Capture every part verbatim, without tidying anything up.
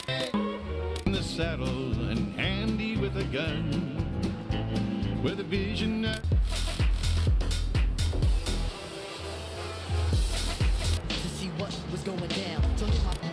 In the saddle and handy with a gun, with a vision. Uh, to see what was going down. So hit my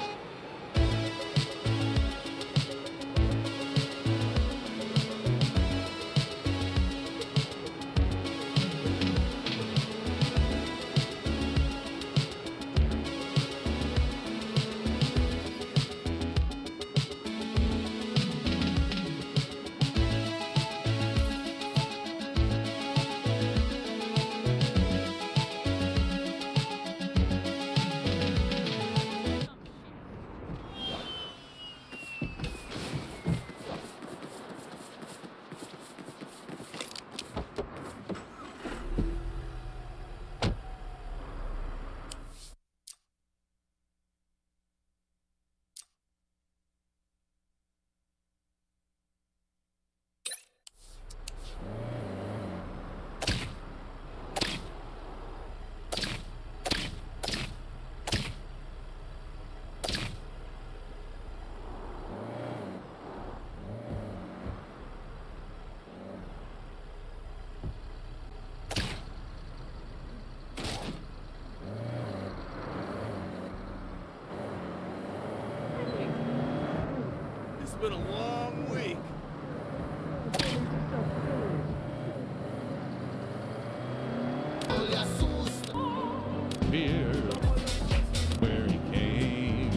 It's been a long week. Fear where he came.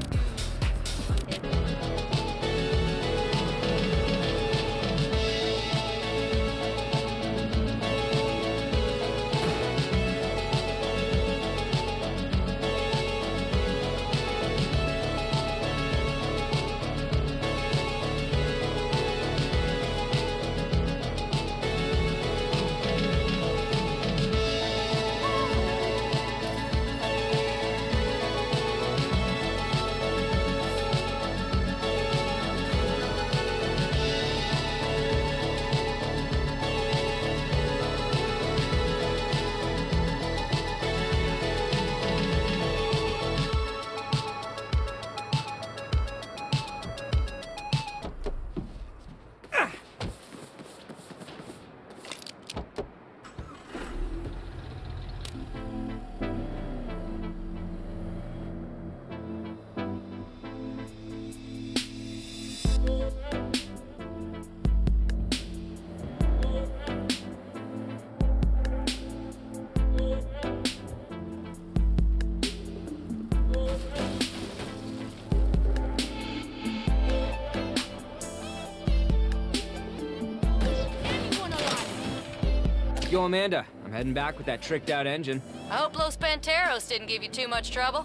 Yo, Amanda, I'm heading back with that tricked-out engine. I hope Los Panteros didn't give you too much trouble.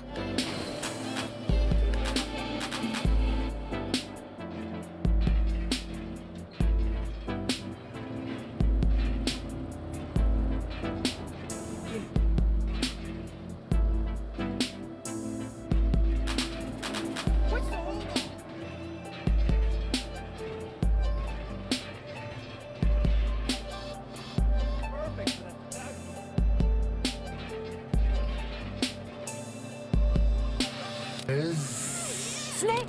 Snake!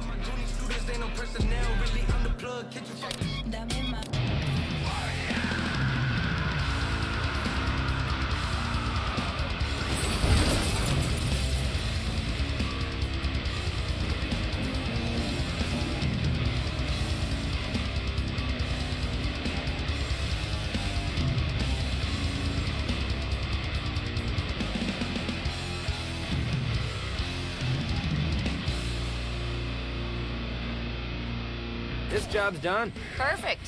This job's done. Perfect.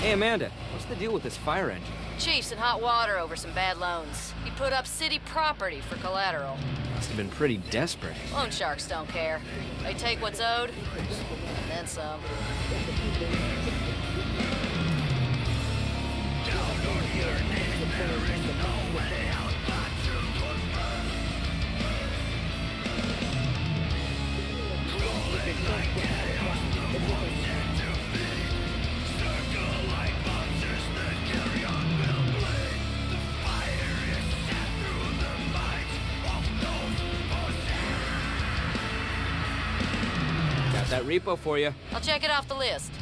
Hey, Amanda, what's the deal with this fire engine? Chief's in hot water over some bad loans. He put up city property for collateral. Must have been pretty desperate. Loan sharks don't care. They take what's owed, and then some. Got that repo for you. I'll check it off the list.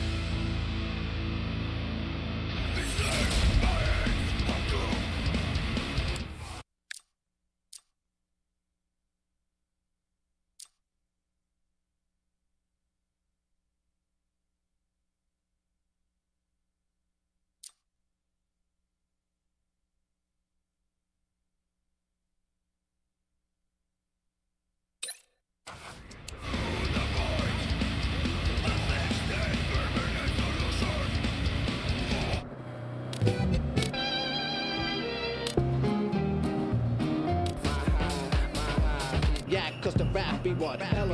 Yeah, cause the rap be what hella.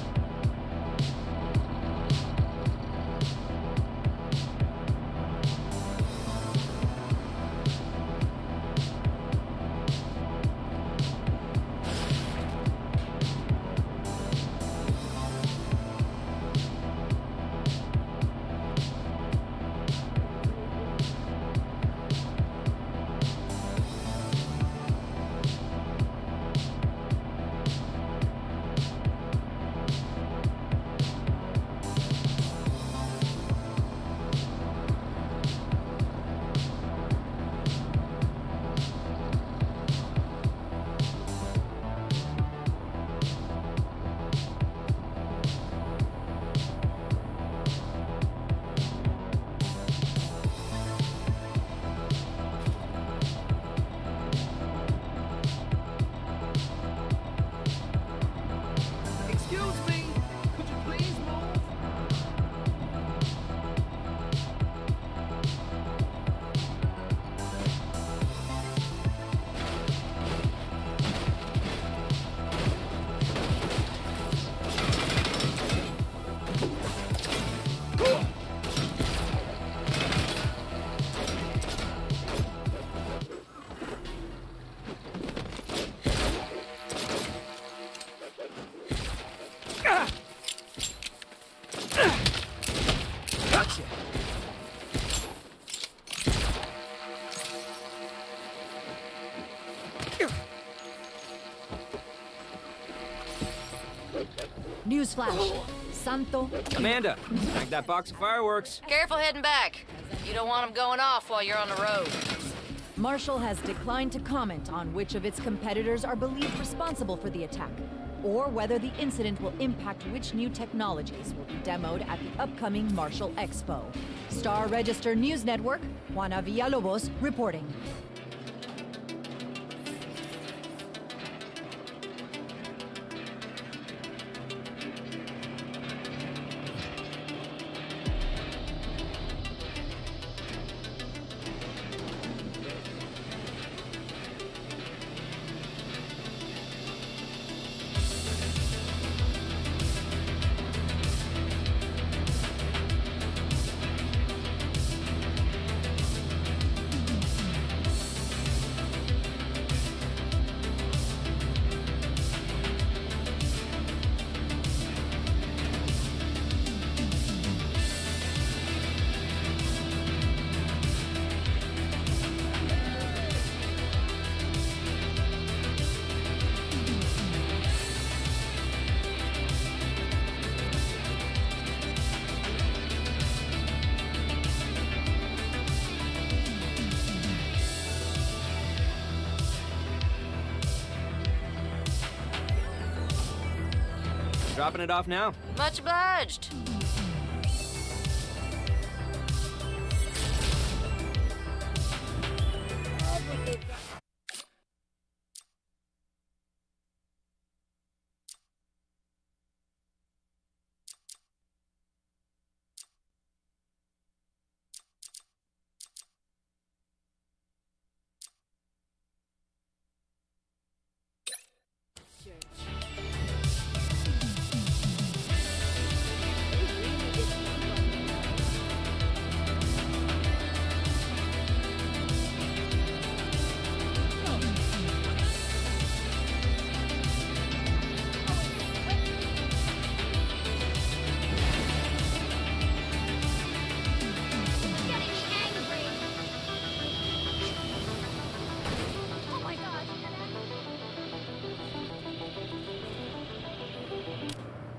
Excuse me, could you please move? Gotcha. Newsflash. Santo. Amanda, snag that box of fireworks. Careful heading back. You don't want them going off while you're on the road. Marshall has declined to comment on which of its competitors are believed responsible for the attack, or whether the incident will impact which new technologies will be demoed at the upcoming Marshall Expo. Star Register News Network, Juana Villalobos reporting. Dropping it off now. Much obliged.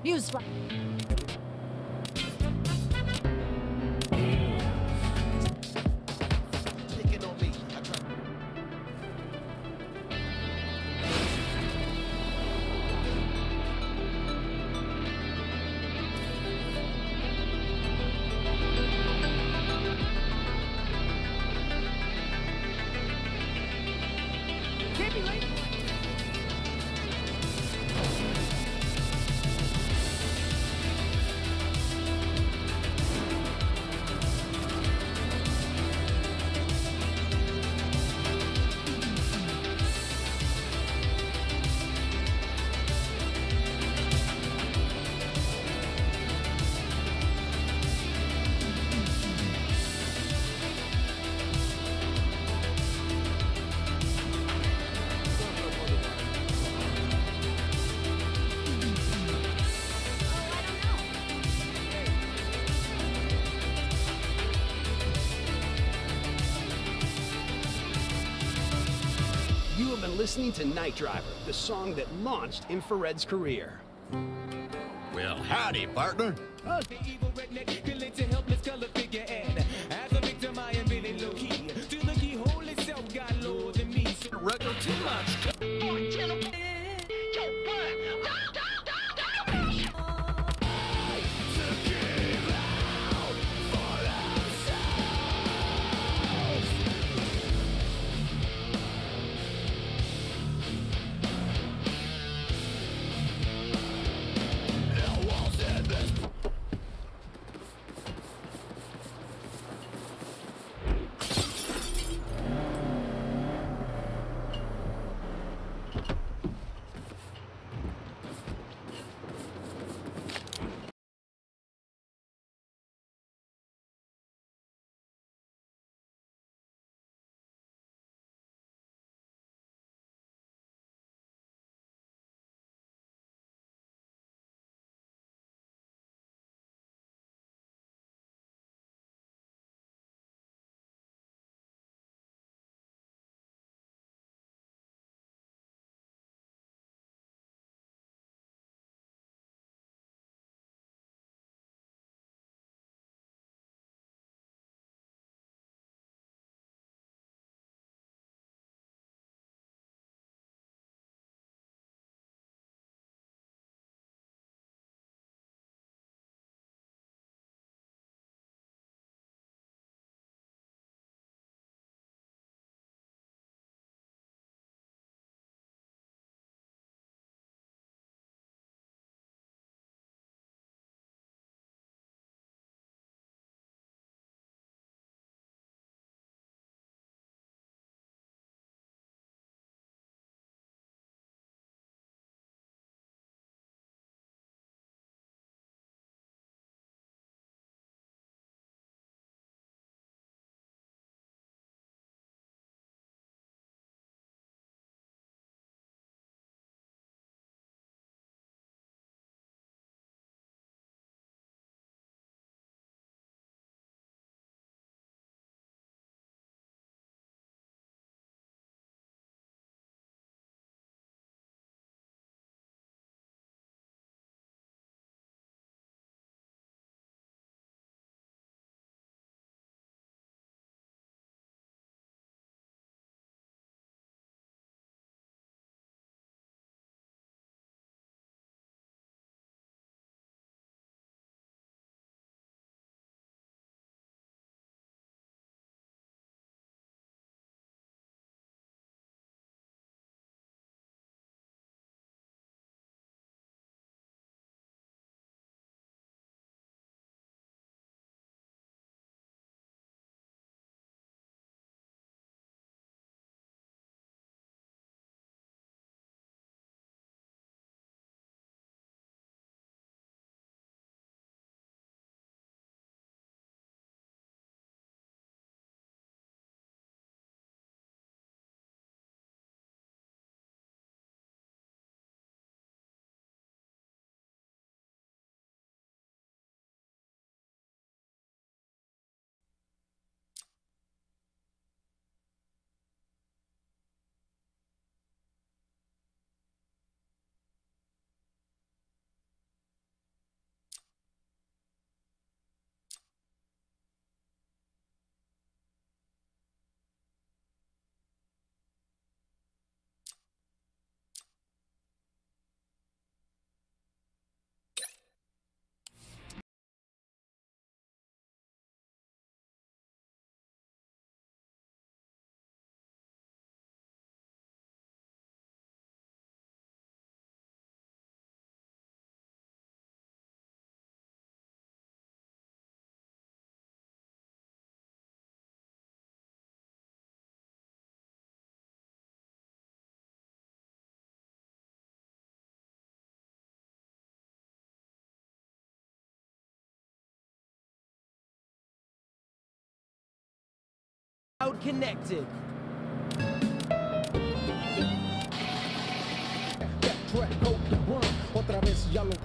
Newsflash. You have been listening to Night Driver, the song that launched Infrared's career. Well, howdy, partner. The evil redneck, feeling to helpless color figure and as a victim I am really low key. To the keyhole itself got lower than me. Record too much. cloud connected. That track, hold the run. Otra vez ya lo.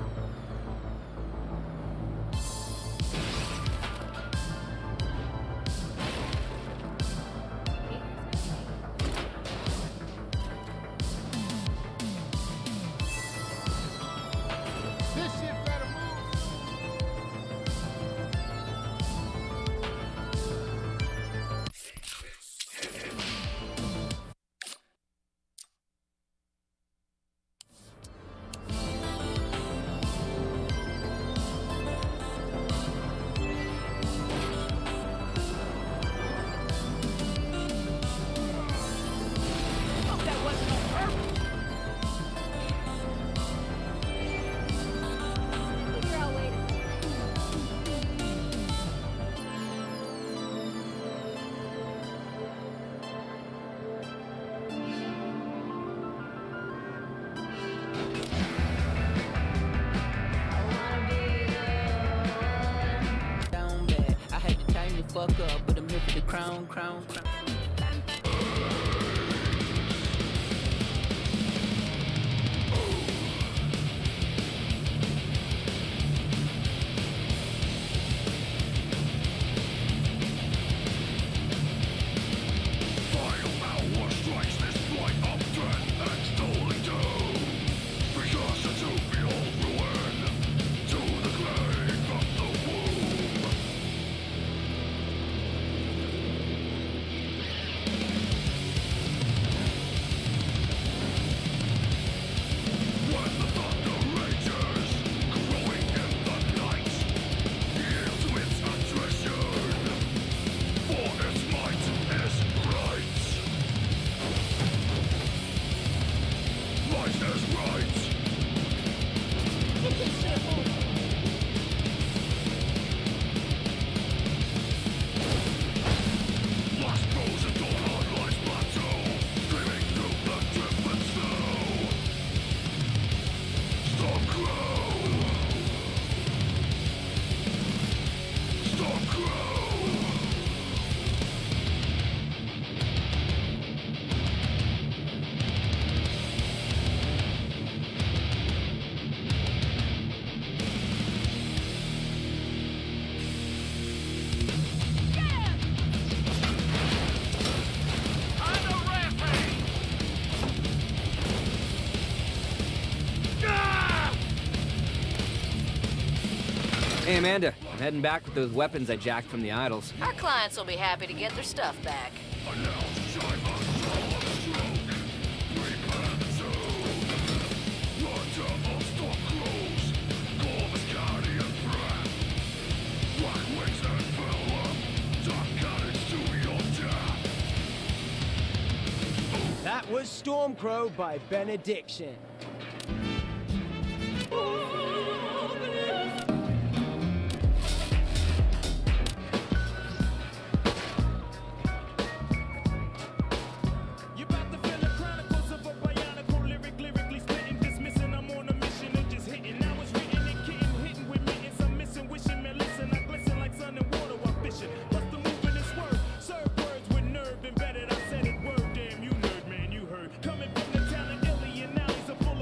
Fuck up, but I'm here for the crown, crown, crown. Hey, Amanda, I'm heading back with those weapons I jacked from the idols. Our clients will be happy to get their stuff back. That was Stormcrow by Benediction. Coming from the town of Illy, and now he's a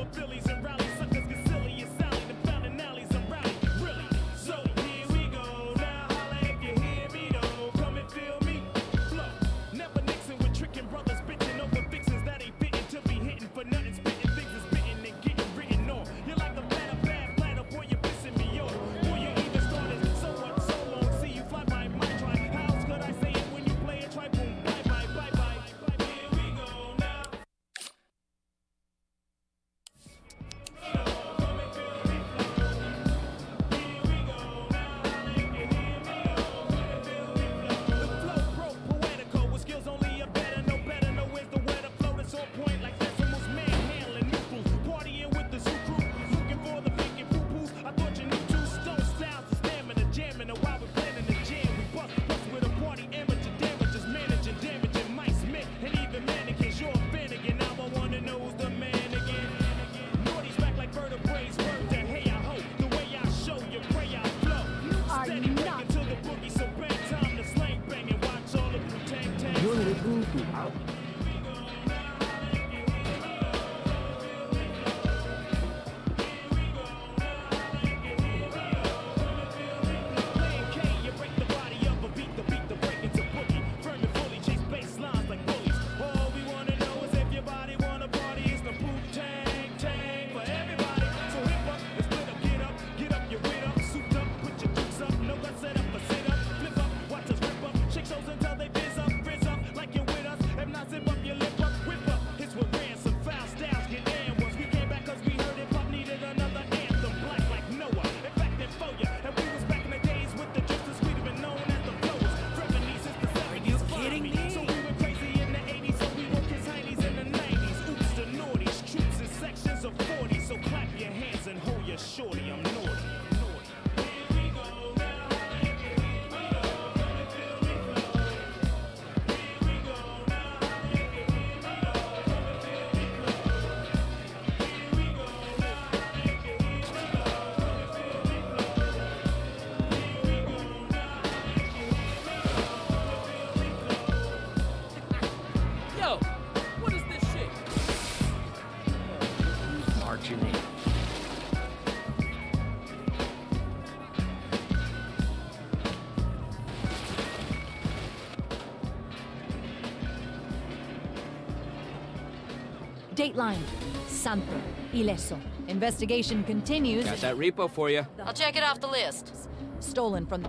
Dateline. Santo. Ileso. Investigation continues. Got that repo for you. I'll check it off the list. Stolen from...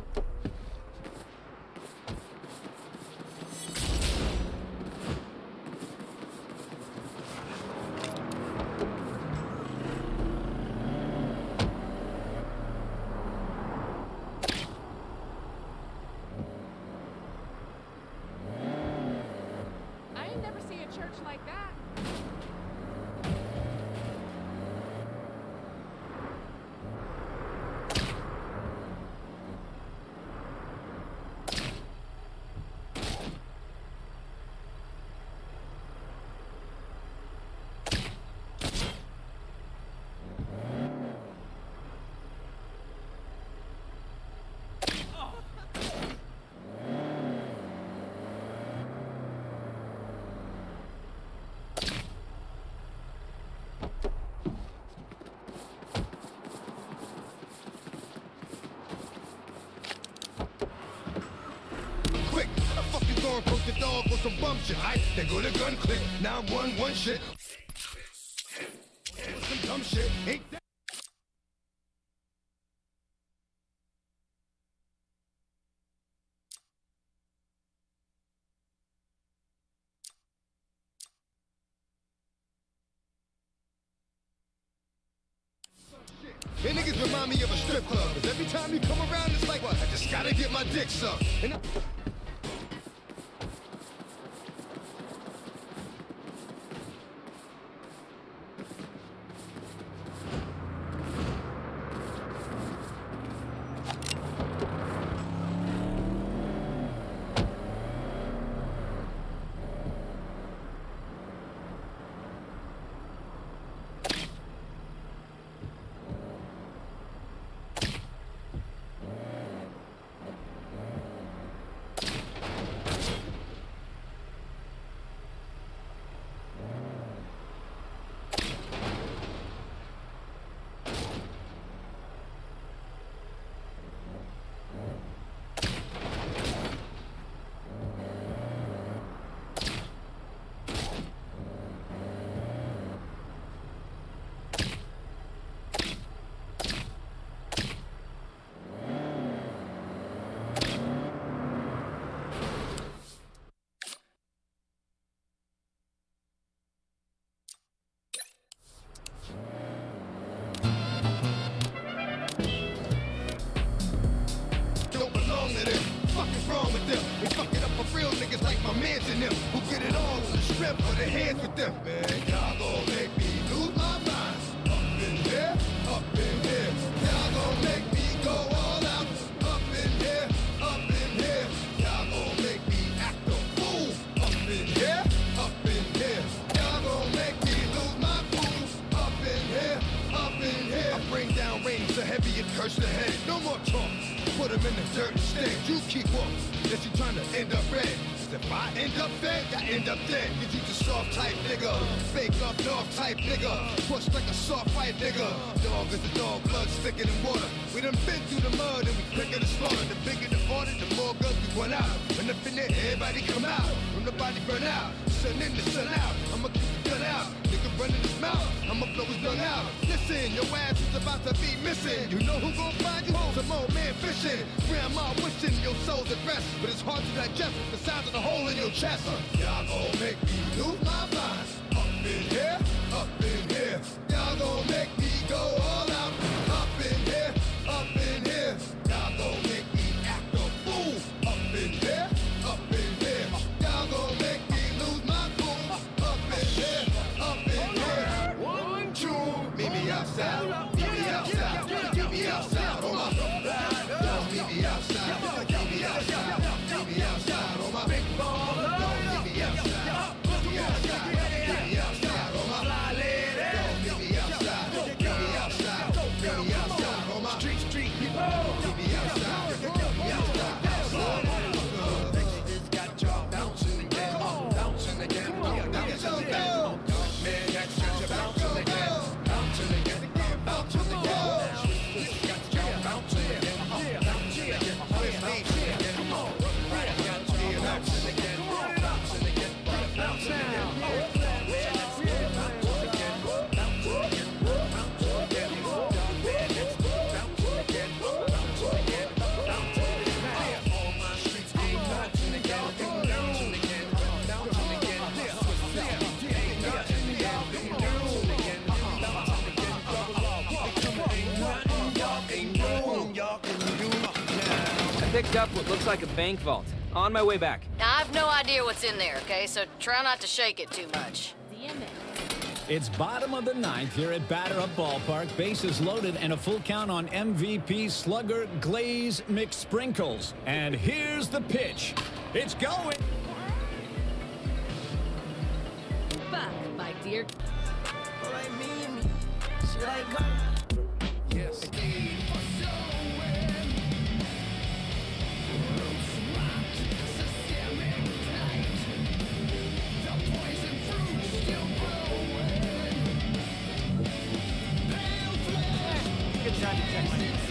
I ain't never seen a church like that. Poke the dog for some bum shit. I they go to gun click. Now I'm one one shit. Some dumb shit. Ain't that? And niggas remind me of a strip club. Cause every time you come around, it's like, what? I just gotta get my dick sucked. And I who get it all on the strip of their hands with them, man. Y'all gon' make me lose my mind. Up in here, up in here. Y'all gon' make me go all out. Up in here, up in here. Y'all gon' make me act a fool. Up in here, up in here. Y'all gon' make me lose my cool. Up in here, up in here. I bring down rain so heavy it hurts the head. No more talk. Put them in the dirt instead. You keep up. Unless you trying to end up red. Cause if I end up dead, I end up dead. Cause you just soft type nigga. Fake up north type nigga. Push like a soft fight nigga. Dog is a dog, blood thicker than water. We done been through the mud and we quicker to slaughter. The bigger the order, the more guns we run out. When up in there, everybody come out. When the body burn out, sun in the sun out. I'ma keep the gun out. Nigga running his mouth, I'ma blow his lung out. Listen, your ass is about to be missing. You know who gon' find you? Some old man fishing. Grandma wishing your soul's at rest, but it's hard to digest the sound of the hole in your chest. Y'all gon' make me lose my mind. Up in here, up in here. Y'all gon' make me go all out. Up in here, up in here. Y'all gon' make me act a fool. Up in here, up in here. Y'all gon' make me lose my cool. Up in here, up in here. One, two. Meet me outside. Meet me outside. Meet me outside. On my Don't meet me outside. Meet me outside. Meet me outside. On my big ball. Don't meet me outside. Meet me outside. Meet me outside. On my fly lady. Don't meet me outside. Meet me outside. Meet me outside. On my street street people. Meet me outside. Meet me outside. Niggas got y'all bouncing again. Bouncing again. Bouncing again. Man, that's just bouncing again. Bouncing again. Bouncing again. Got y'all bouncing again. Bouncing again. Bouncing again. Come on. Bouncing again. Bouncing again. Bouncing again. I picked up what looks like a bank vault. On my way back. Now, I've no idea what's in there, okay? So try not to shake it too much. It's bottom of the ninth here at Batter Up Ballpark. Bases loaded and a full count on M V P slugger Glaze McSprinkles. And here's the pitch. It's going. Fuck, my dear. Yes. Good time to check my name.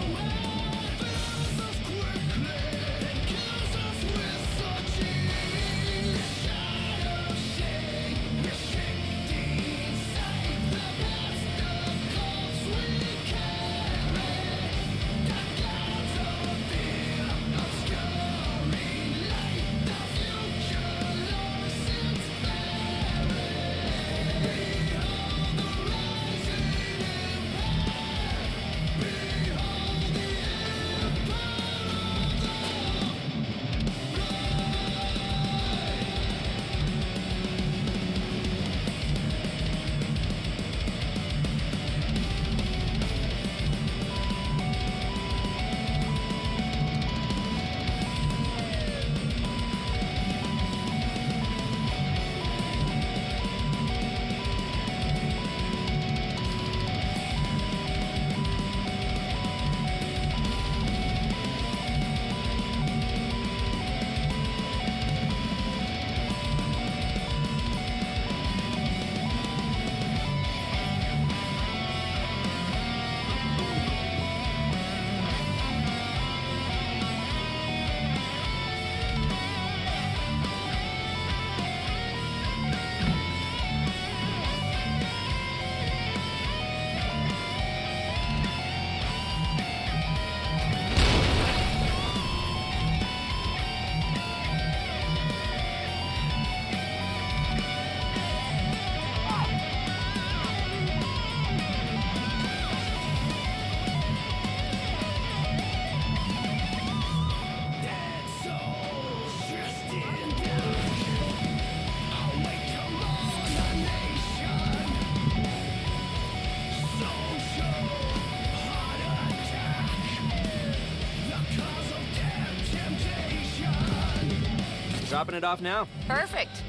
Dropping it off now. Perfect.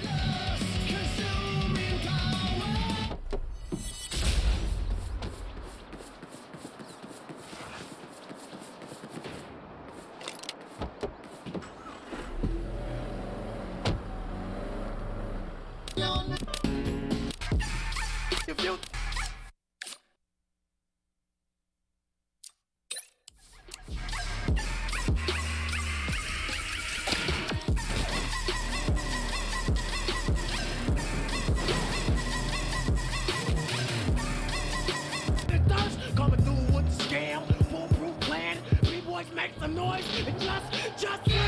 just, just feel.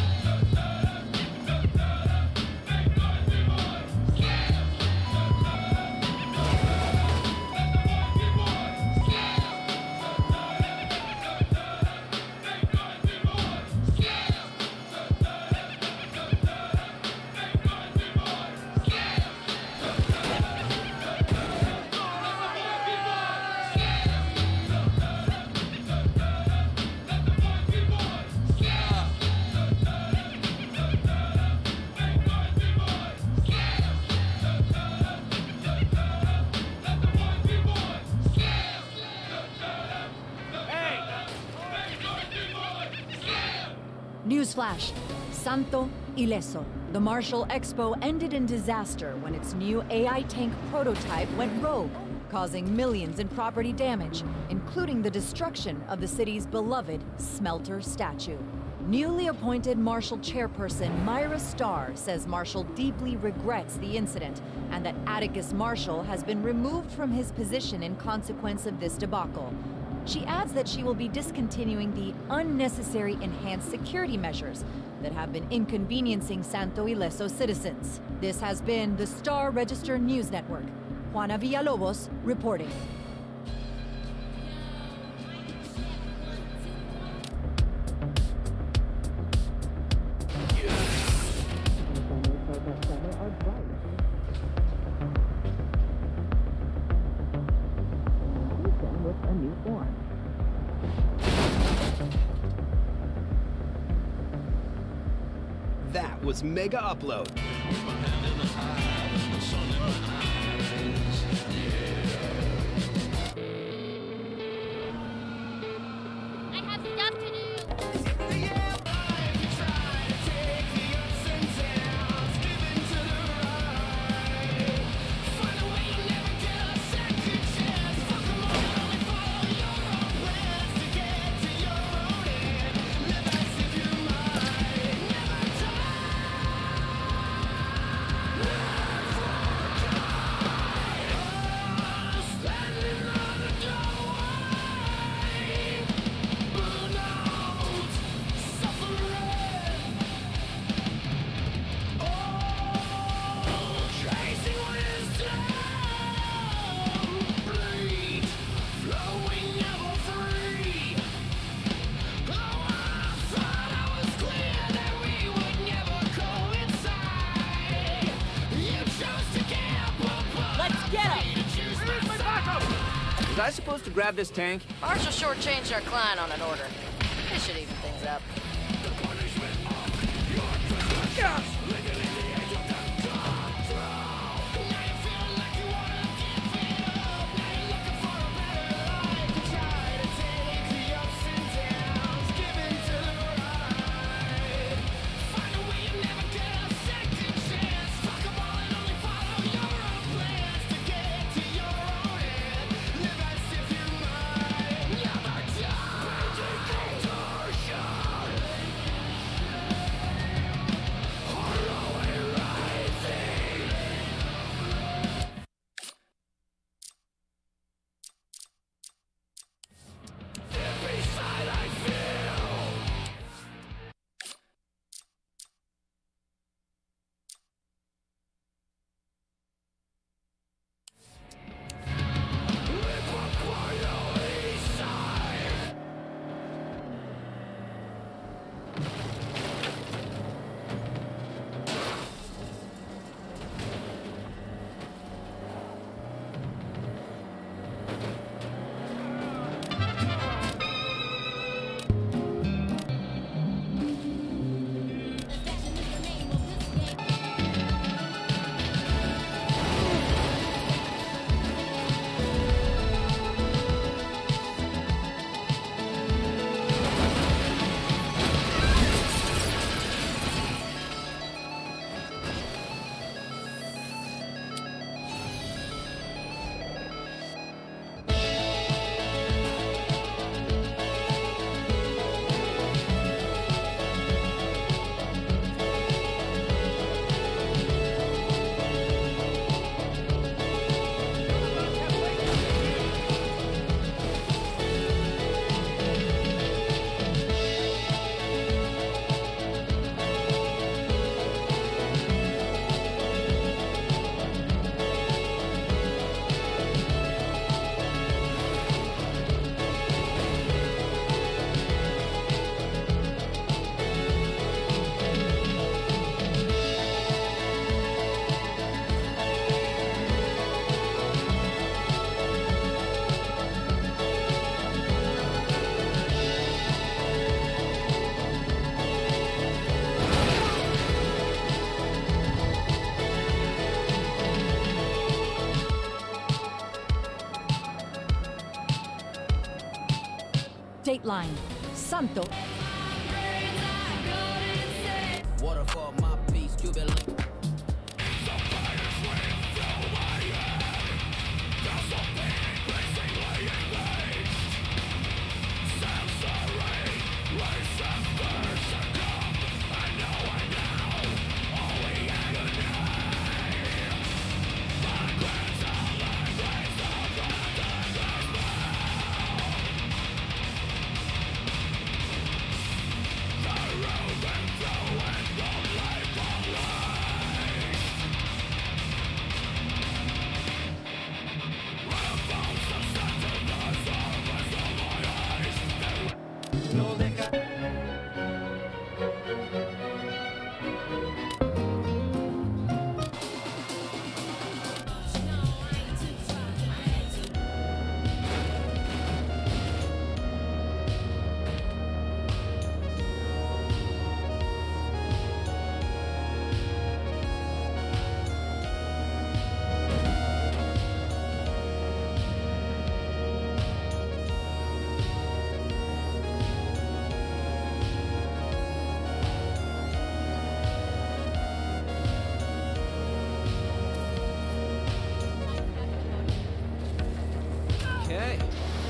Newsflash. Santo Ileso. The Marshall Expo ended in disaster when its new A I tank prototype went rogue, causing millions in property damage, including the destruction of the city's beloved Smelter statue. Newly appointed Marshall chairperson Myra Starr says Marshall deeply regrets the incident and that Atticus Marshall has been removed from his position in consequence of this debacle. She adds that she will be discontinuing the unnecessary enhanced security measures that have been inconveniencing Santo Ileso citizens. This has been the Star Register News Network. Juana Villalobos reporting. A new form. That was Mega Upload. I have stuff to do. Was I supposed to grab this tank? Marshall shortchanged our client on an order. This should even things up. state line. Santo. Waterfall, my piece, Cuban link. Okay.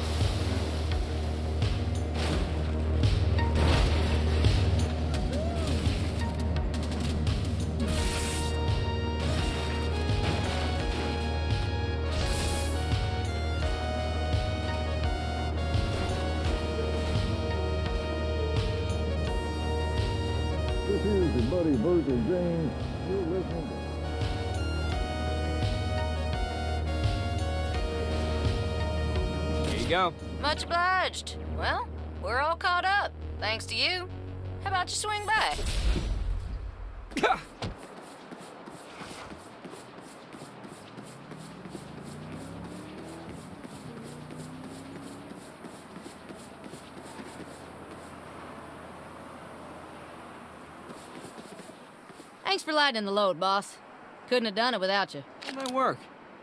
This is your buddy Virgil James. You're listening to Here you go. Much obliged. Well, we're all caught up. Thanks to you. How about you swing by? Thanks for lightening the load, boss. Couldn't have done it without you. It might work.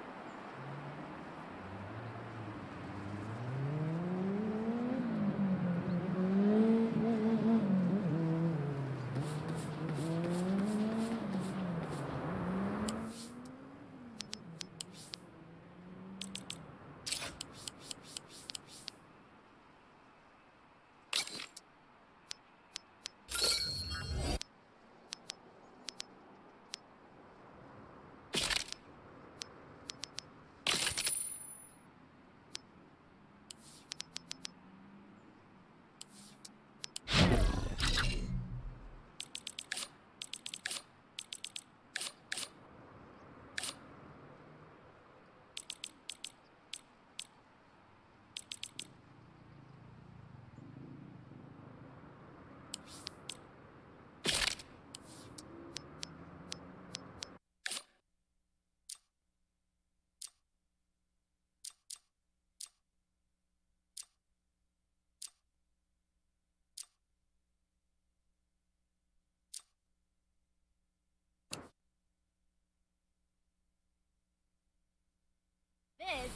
This.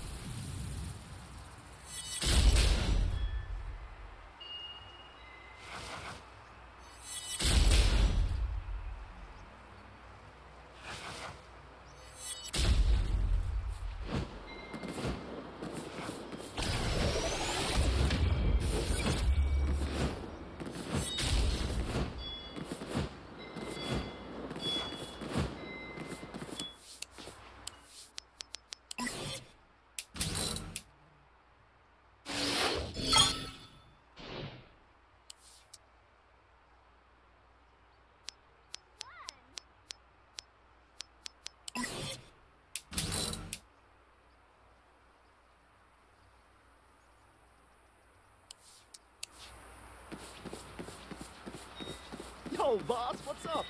Yo, boss, what's up?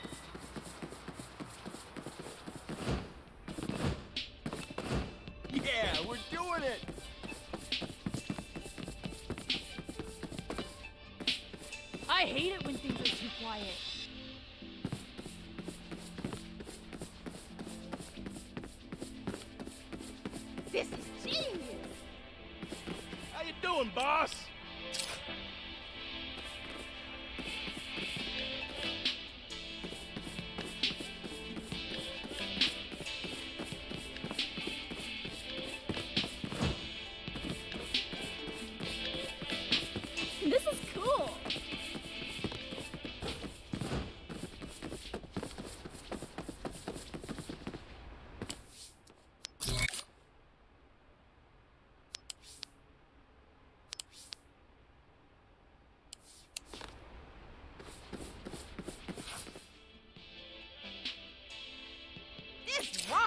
Yeah, we're doing it! I hate it when things are too quiet. This is genius! How you doing, boss? is wrong